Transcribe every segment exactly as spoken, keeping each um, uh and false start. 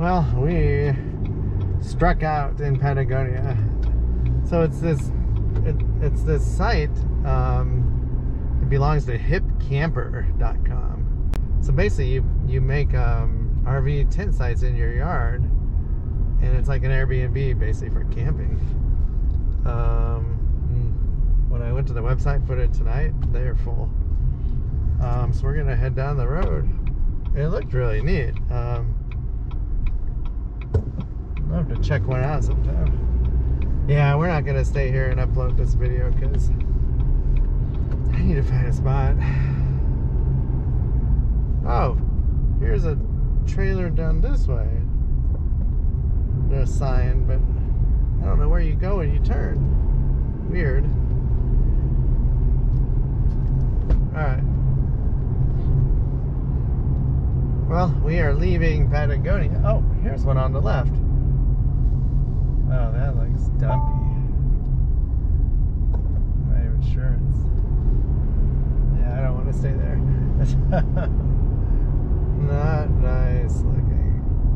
Well, we struck out in Patagonia. So it's this it, it's this site. Um, it belongs to hip camper dot com. So basically, you you make um, R V tent sites in your yard, and it's like an Airbnb basically for camping. Um, when I went to the website, put it tonight, they're full. Um, so we're gonna head down the road. It looked really neat. Um, I'll have to check one out sometime. Yeah, we're not gonna stay here and upload this video because I need to find a spot. Oh, here's a trailer down this way. There's a sign, but I don't know where you go when you turn. Weird. Alright. Well, we are leaving Patagonia. Oh, here's one on the left. Oh, that looks dumpy. I'm not even sure it's... Yeah, I don't want to stay there. Not nice looking.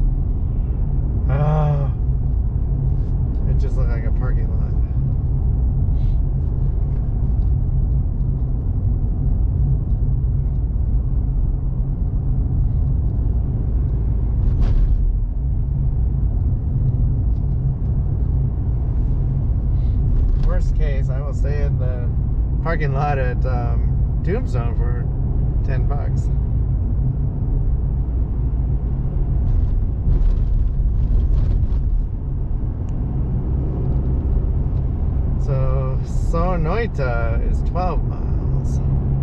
Oh. It just looked like a parking lot. Worst case, I will stay in the parking lot at um, Tombstone for ten bucks. So Sonoita is twelve miles.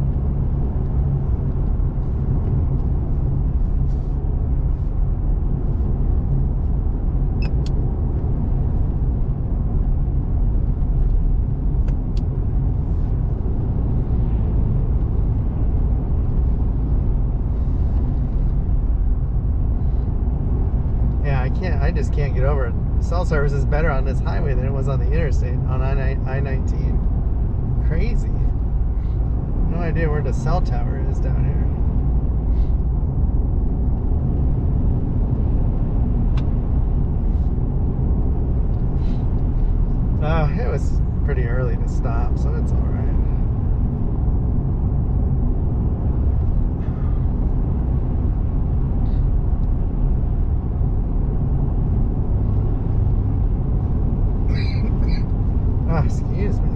I just can't get over it. Cell service is better on this highway than it was on the interstate on I nineteen. Crazy. No idea where the cell tower is down here. Oh, it was pretty early to stop, so it's alright. Oh, excuse me.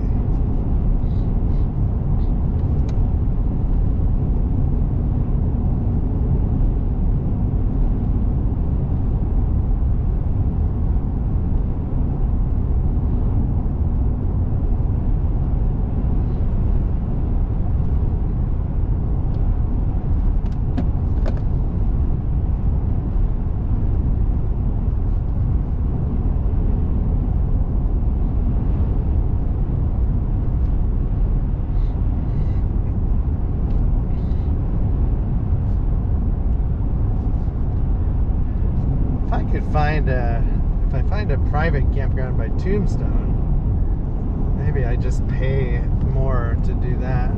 Find a, if I find a private campground by Tombstone, maybe I just pay more to do that.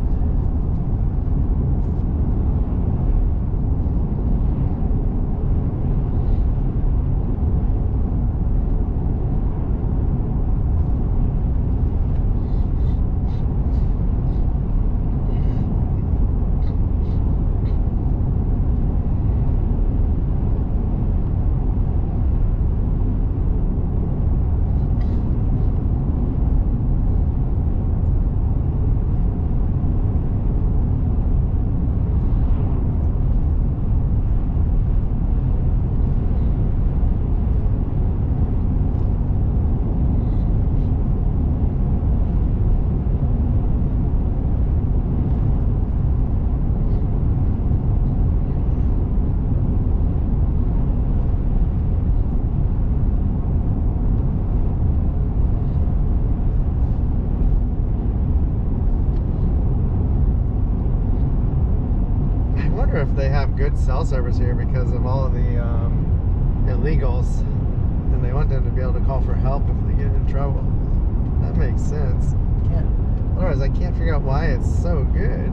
If they have good cell service here because of all of the um, illegals, and they want them to be able to call for help if they get in trouble. That makes sense. Can't, otherwise, I can't figure out why it's so good.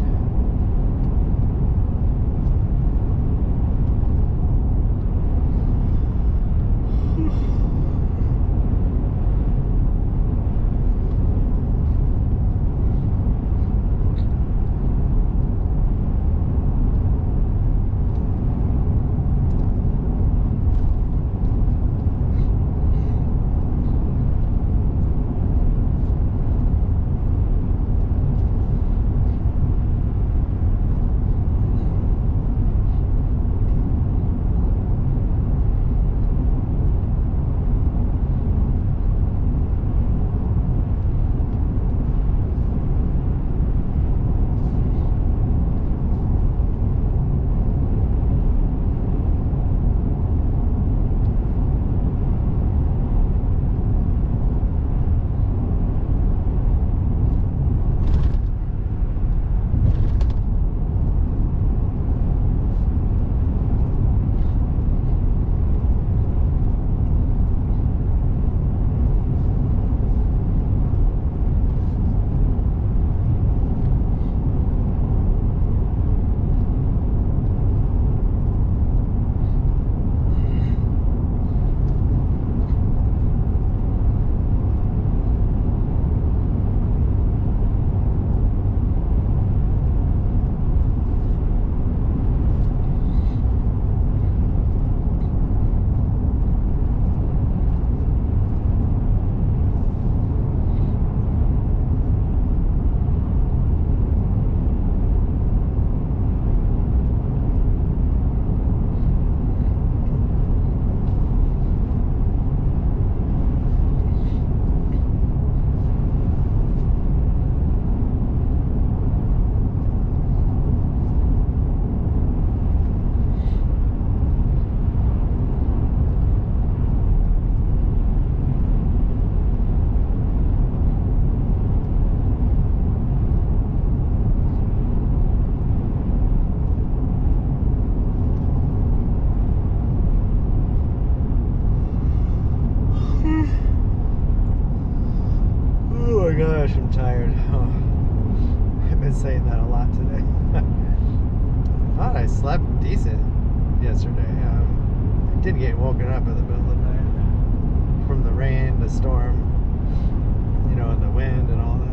Oh, I've been saying that a lot today. I thought I slept decent yesterday. Um, I did get woken up in the middle of the night from the rain, the storm, you know, and the wind and all that.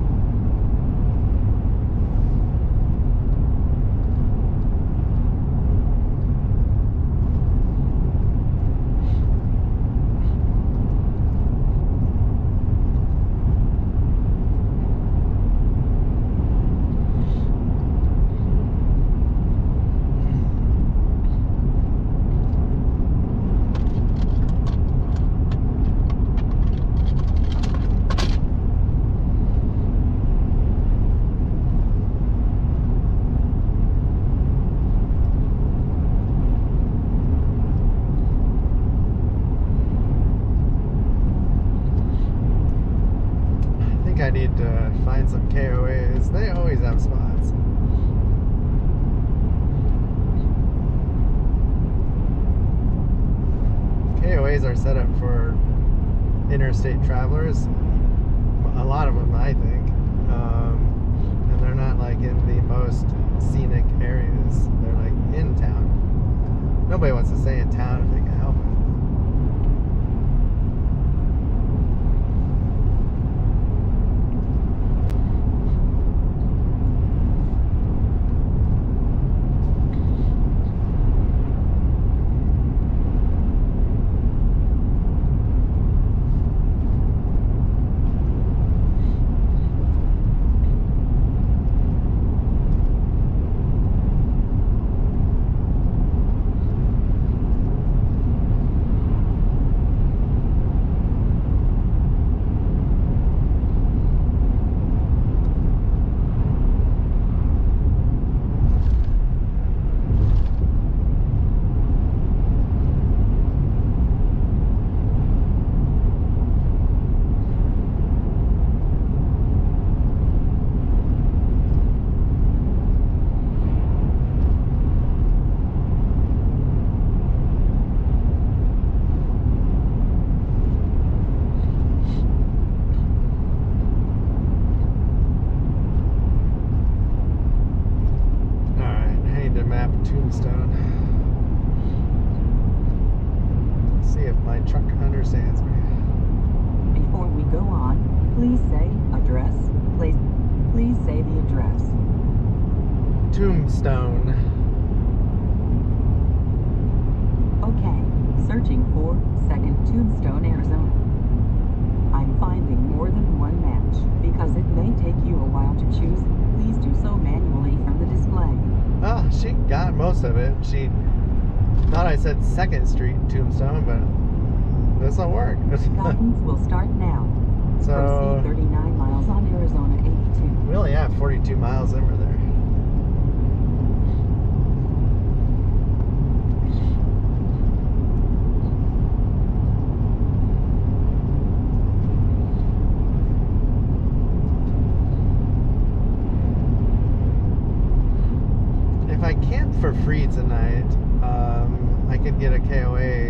I need to find some K O As. They always have spots. K O As are set up for interstate travelers. A lot of them, I think. Um, and they're not like in the most scenic areas. They're like in town. Nobody wants to stay in town if they can help it. Tombstone. Let's see if my truck understands me. Before we go on, please say address. Please, please say the address. Tombstone. Okay, searching for second Tombstone, Arizona. I'm finding more than one match. Because it may take you a while to choose, please do so manually from the display. Oh, she got most of it. She thought I said second Street Tombstone, but this will work. Guidance will start now. So proceed thirty-nine miles on Arizona eighty-two. We only have forty-two miles in there. If I camp for free tonight, um, I could get a K O A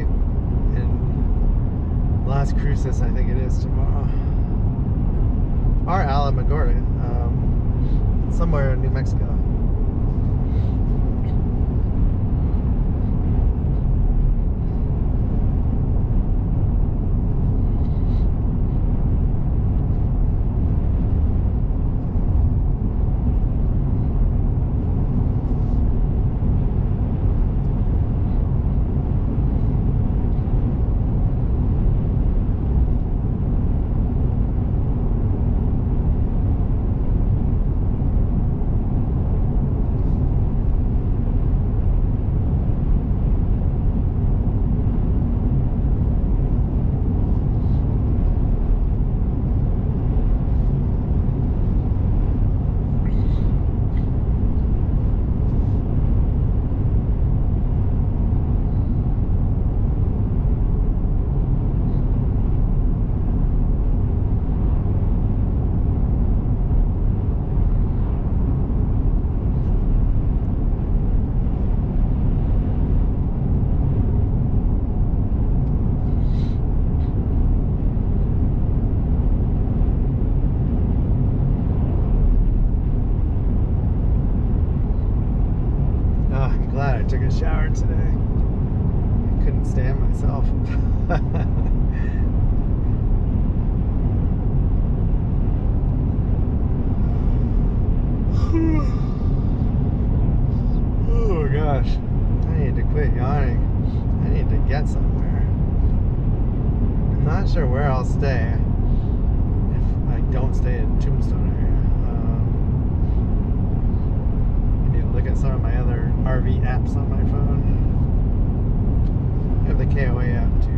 in Las Cruces, I think it is, tomorrow. Or Alamogordo, um, somewhere in New Mexico. myself. Oh gosh, I need to quit yawning. I need to get somewhere. I'm not sure where I'll stay if I don't stay in Tombstone area. Um, I need to look at some of my other R V apps on my phone. I have the K O A app too.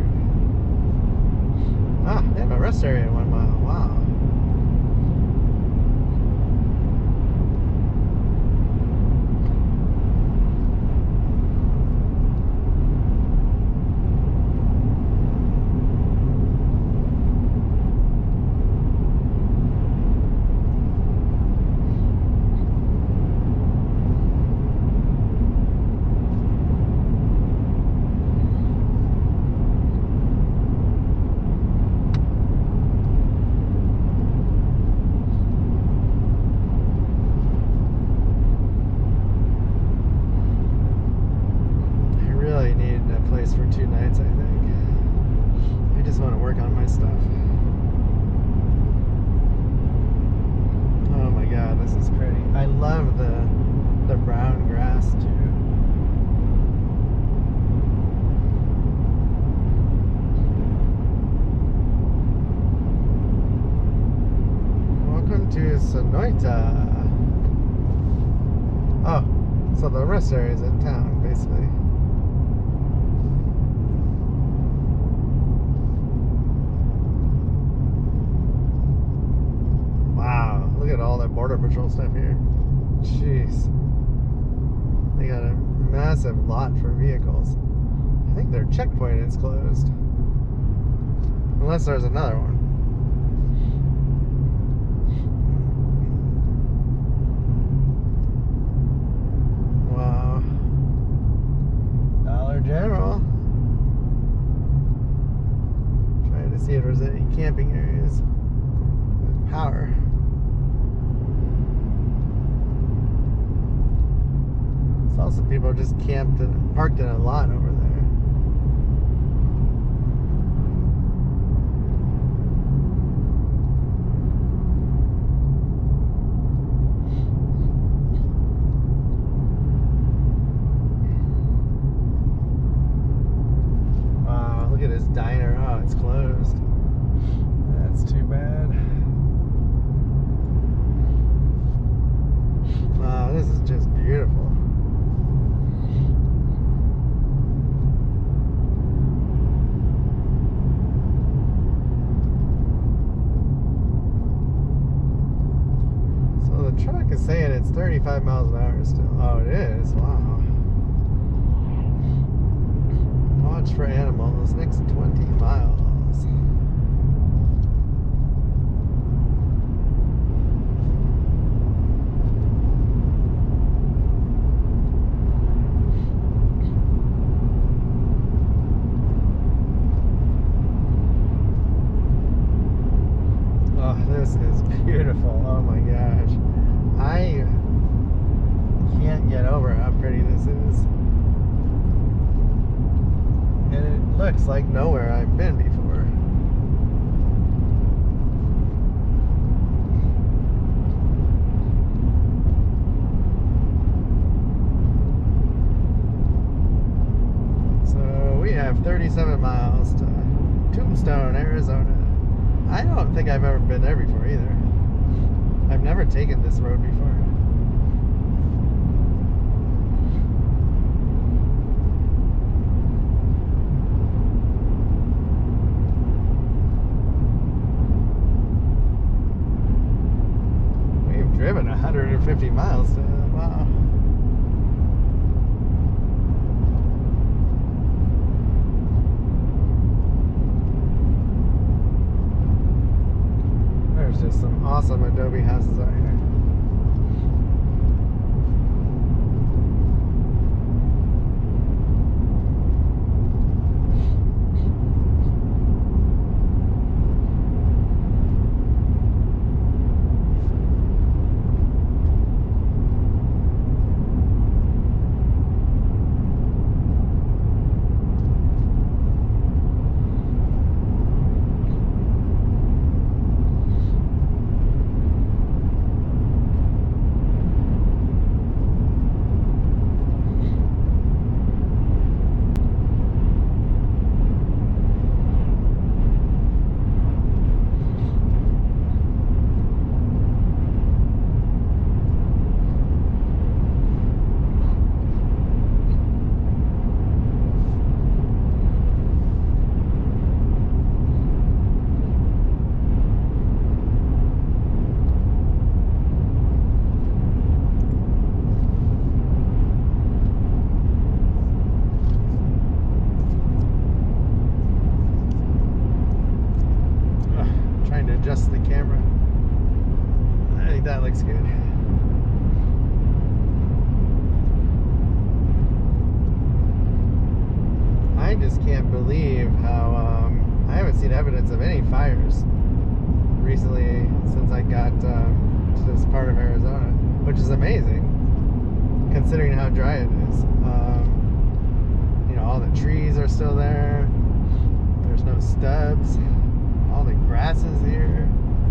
Ah, they have a rest area in one mile. Wow. For two nights, I think. I just want to work on my stuff. Oh my god, this is pretty. I love the the brown grass too. Welcome to Sonoita. Oh, so the rest area is in town, basically. Look at all that Border Patrol stuff here. Jeez. They got a massive lot for vehicles. I think their checkpoint is closed. Unless there's another one. Wow. Dollar General. Trying to see if there's any camping areas with power. Also, people just camped and parked in a lot over there. Wow, look at this diner. Oh, it's closed. That's too bad. Wow, this is just beautiful. Truck is saying it's thirty-five miles an hour still. Oh, it is? Wow. Watch for animals next twenty miles. Oh, this is beautiful. Oh my gosh. I can't get over how pretty this is. And it looks like nowhere I've been before. So we have thirty-seven miles to Tombstone, Arizona. I don't think I've ever been there before either. I've never taken this road before. We've driven one hundred fifty miles to, wow. There's just some awesome adobe houses out here. adjust the camera. I think that looks good. I just can't believe how um, I haven't seen evidence of any fires recently since I got um, to this part of Arizona, which is amazing considering how dry it is. Um, you know, all the trees are still there. There's no stubs. All the grass is here.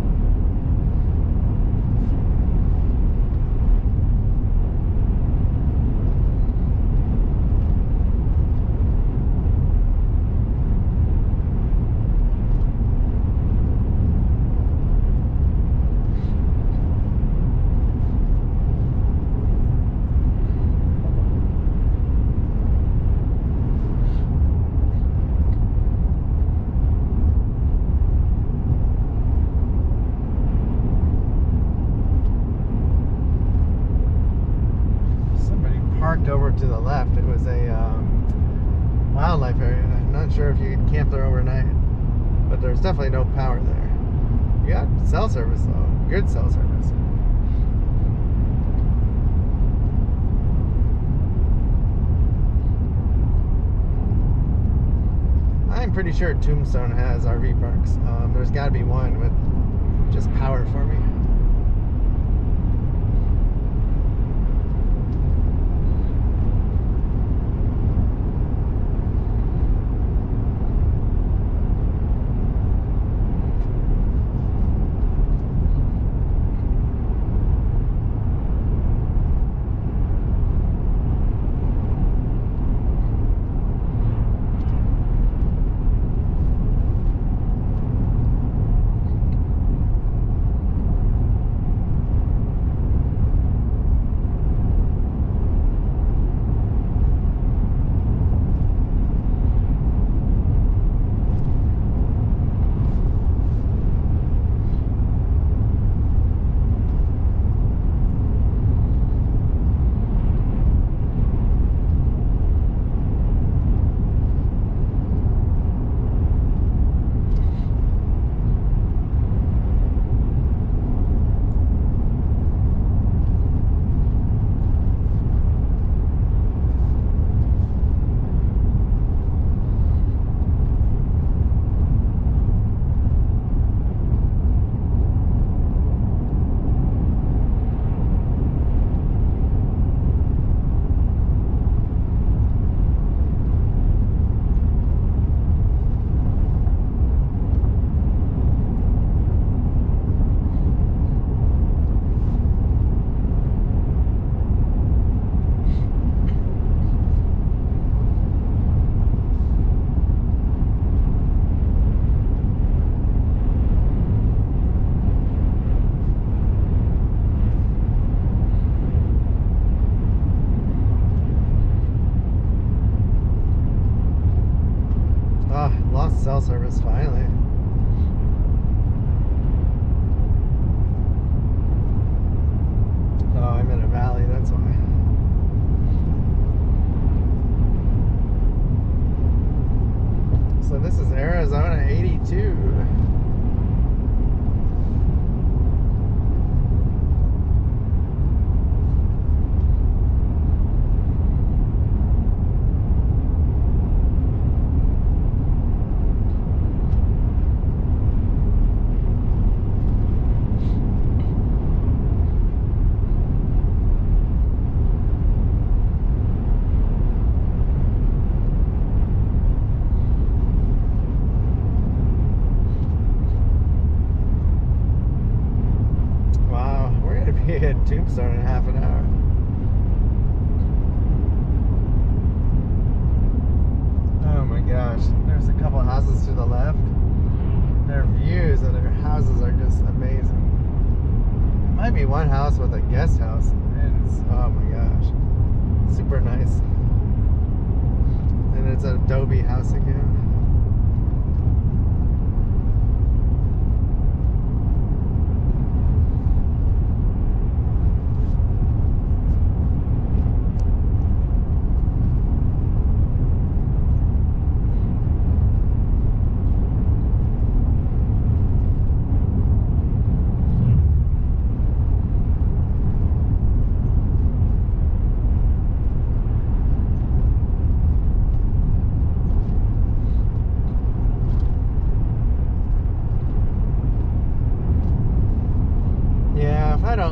Over to the left, it was a um, wildlife area. I'm not sure if you could camp there overnight, but there's definitely no power there. You got cell service though, good cell service. I'm pretty sure Tombstone has R V parks. Um, there's got to be one with just power for me. Cell service finally. Oh, I'm in a valley, that's why. So this is Arizona eighty-two. Hit Tombstone in half an hour. Oh my gosh, there's a couple of houses to the left. Their views of their houses are just amazing. It might be one house with a guest house, and it's, oh my gosh, super nice. And it's an adobe house again.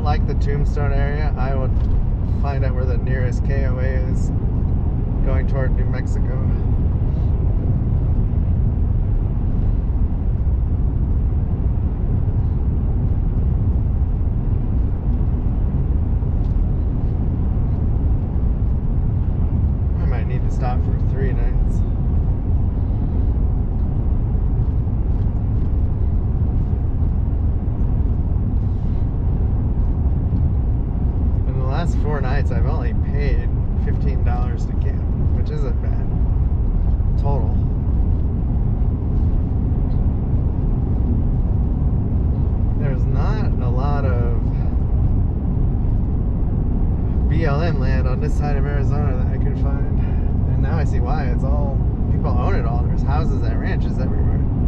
don't like the Tombstone area, I would find out where the nearest K O A is going toward New Mexico. I might need to stop for three nights. Last four nights I've only paid fifteen dollars to camp, which isn't bad total. There's not a lot of B L M land on this side of Arizona that I could find, and now I see why. It's all people own it all. There's houses and ranches everywhere.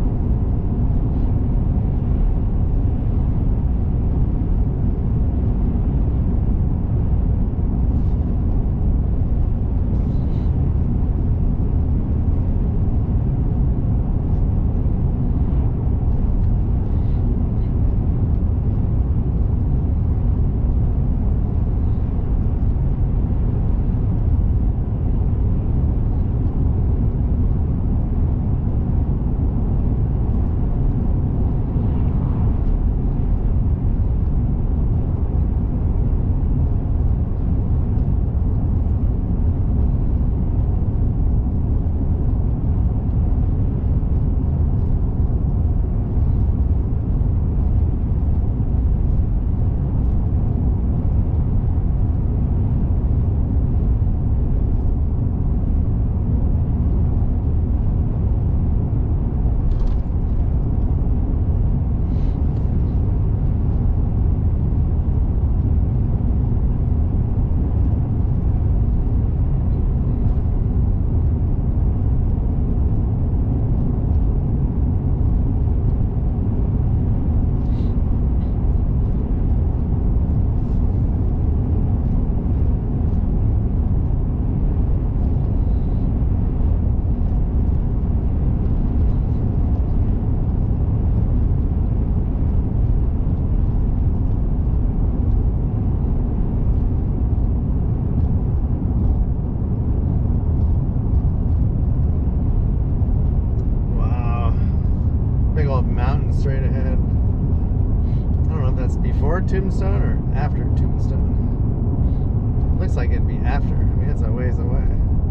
Straight ahead. I don't know if that's before Tombstone or after Tombstone. Looks like it'd be after. I mean, it's a ways away.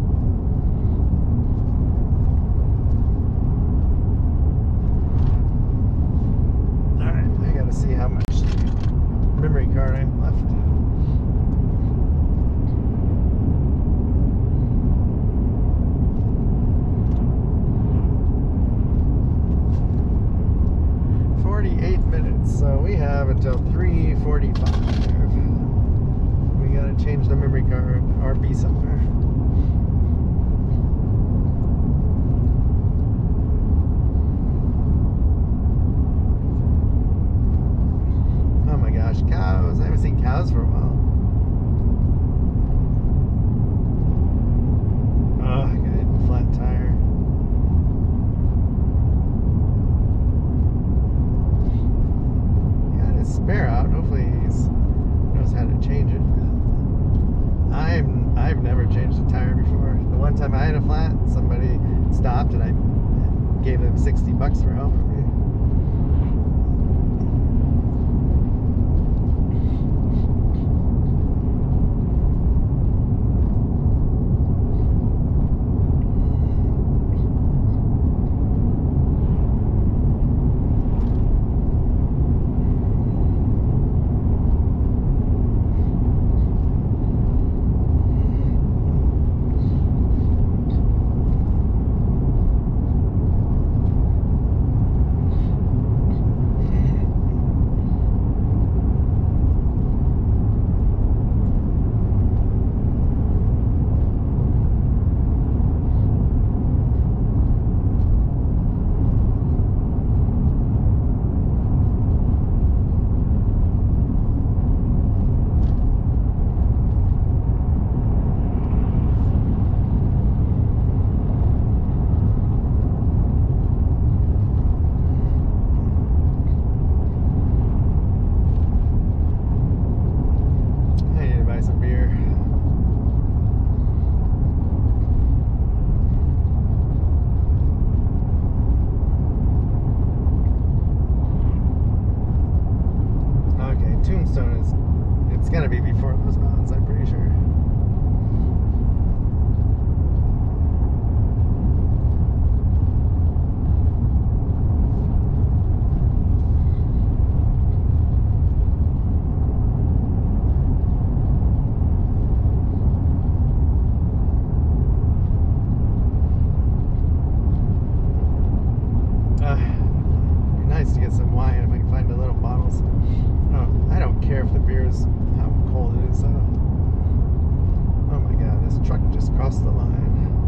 Alright, I gotta see how much memory card I have left. forty-eight minutes, so we have until three forty-five. We gotta change the memory card or be somewhere. Oh my gosh, cows. I haven't seen cows for a while. Oh, I got a flat tire. Spare out. Hopefully he knows how to change it. I'm I've never changed a tire before. The one time I had a flat, somebody stopped and I gave them sixty bucks for helping me. those mountains, I'm pretty sure. To get some wine if I can find the little bottles. Oh, I don't care if the beer is how cold it is. So. Oh my god, this truck just crossed the line.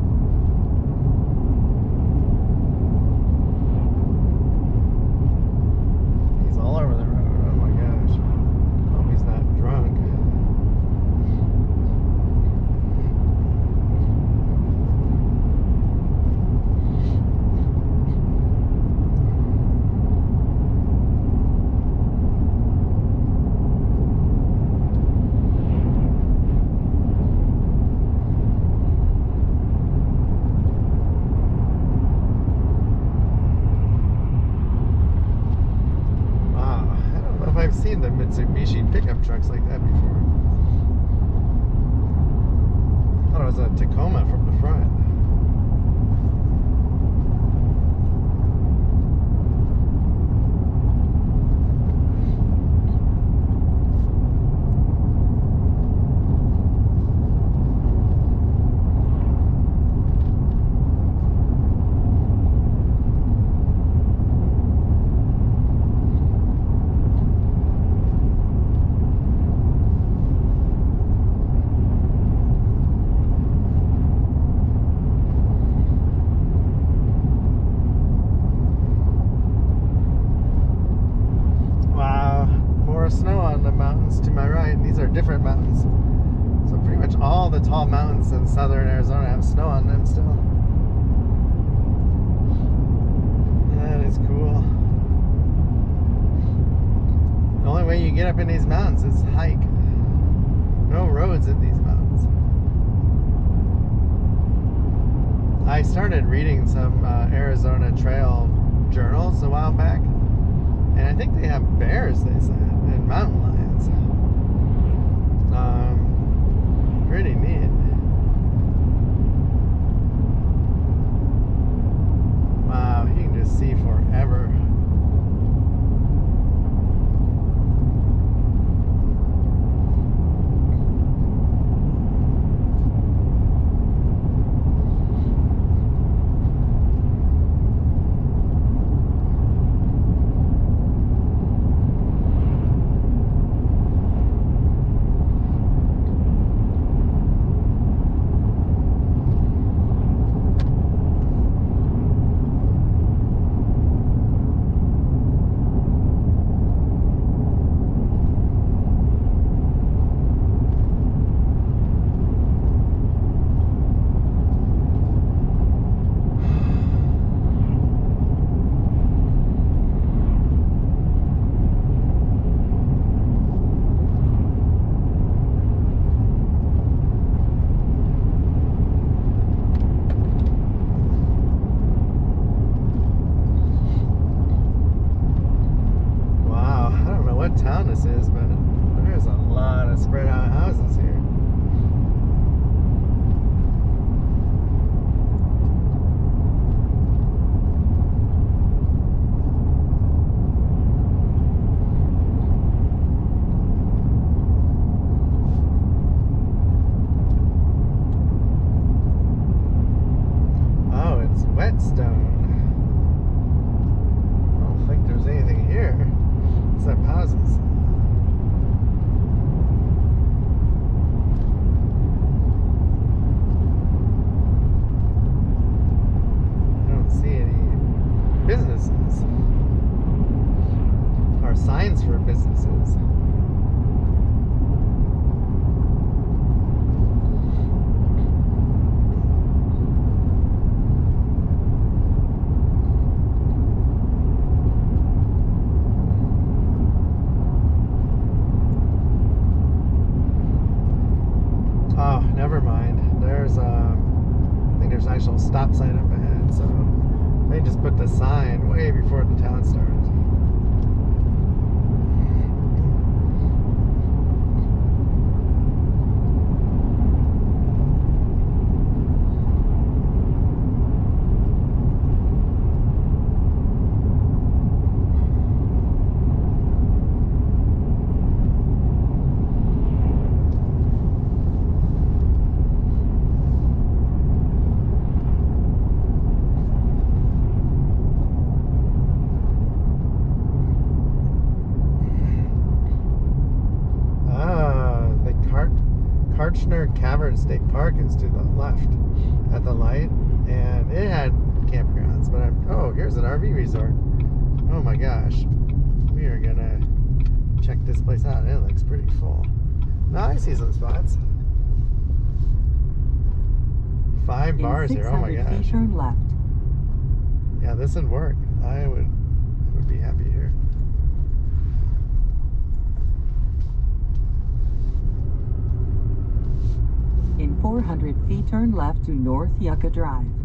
He's all over the road. Oh my gosh. Hope he's not drunk. I've seen the Mitsubishi pickup trucks like that before. I thought it was a Tacoma from the front. Snow on the mountains to my right. These are different mountains. So pretty much all the tall mountains in southern Arizona have snow on them still. That is cool. The only way you get up in these mountains is hike. No roads in these mountains. I started reading some uh, Arizona trail journals a while back, and I think they have bears, they said, and mountain lions. Um, pretty neat. Wow, you can just see forever. Town this is, but there's a lot of spread out houses here. Oh, it's Whetstone. I don't think there's anything here. Except houses. I don't see any businesses or signs for businesses. Oh, never mind. There's um, I think there's an actual stop sign up ahead, so they just put the sign way before the town started. Kushner Cavern State Park is to the left at the light, and it had campgrounds, but I'm, oh, here's an R V resort. Oh my gosh. We are gonna check this place out. It looks pretty full. No, I see some spots. Five bars here. Oh my gosh. Feet, turn left. Yeah, this would work. I would would be happy here. In four hundred feet, turn left to North Yucca Drive.